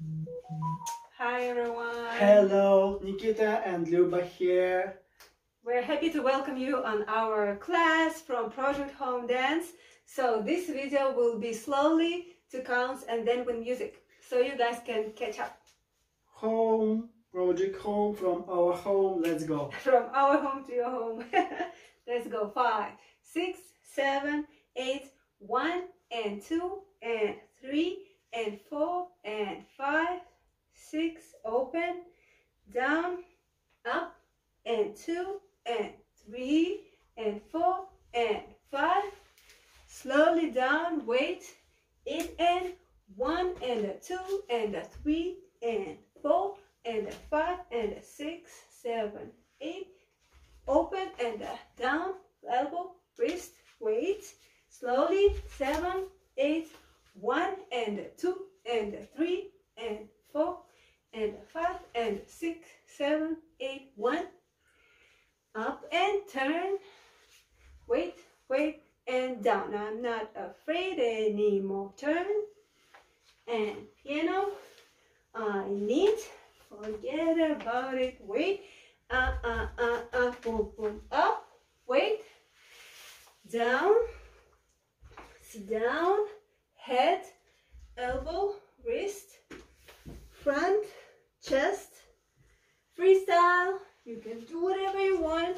Hi everyone! Hello, Nikita and Lyuba here. We're happy to welcome you on our class from Project Home Dance. So this video will be slowly to counts and then with music, so you guys can catch up. Home, Project Home, from our home, let's go. From our home to your home. Let's go. 5, 6, 7, 8, 1 and 2 and 3 and 4 and 5, 6, open, down, up, and 2 and 3 and 4 and 5, slowly down, wait, 8 and 1 and 2 and 3 and 4 and 5 and 6, 7, 8, open and down, elbow, wrist, wait, slowly, 7, 8, 1 and 2 and 3 and 4 and 5 and 6, 7, 8, 1, up and turn, wait, wait, and down. I'm not afraid anymore. Turn and piano. I need, forget about it, wait, boom, boom, up, wait, down, sit down, head, elbow, wrist, front, chest, freestyle. You can do whatever you want.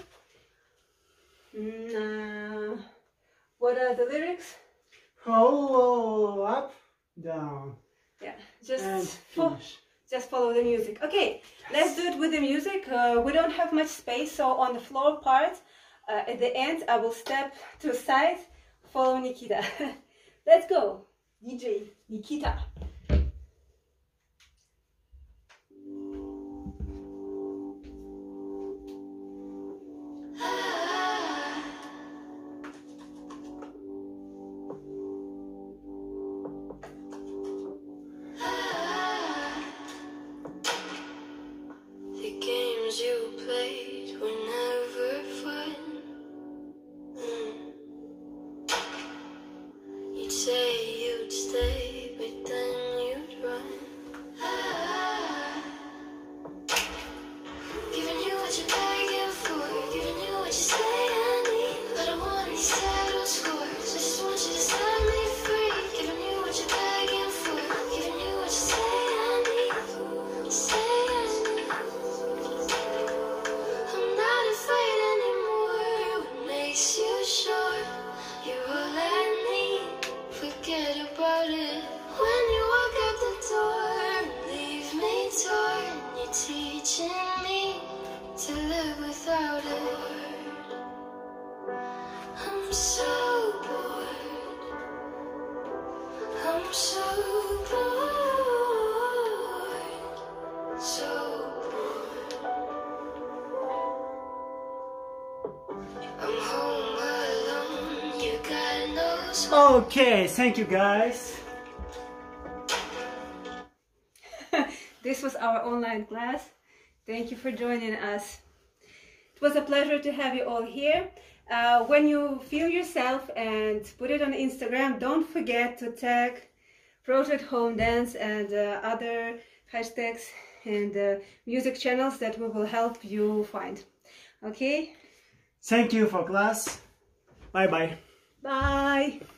What are the lyrics? Hello, up, down. Yeah, And just follow the music. Okay, let's do it with the music. We don't have much space, so on the floor part, at the end, I will step to the side, follow Nikita. Let's go, DJ Nikita. You played were never fun. You'd say you'd stay, but then you'd run. Giving you what you're begging for, giving you what you say I need. But I want these settled scores, I just want you to set me free. Giving you what you're begging for, giving you what you say I need. Say I need. I'm not afraid anymore. What makes you sure you're all I need? Forget about it. When you walk out the door, leave me torn. You're teaching me to live without it. I'm so bored. I'm so bored. So I'm home alone, you got no smile. Okay, thank you guys. This was our online class. Thank you for joining us. It was a pleasure to have you all here. When you film yourself and put it on Instagram, don't forget to tag Project Home Dance and other hashtags and music channels that we will help you find. Okay? Thank you for class. Bye bye. Bye.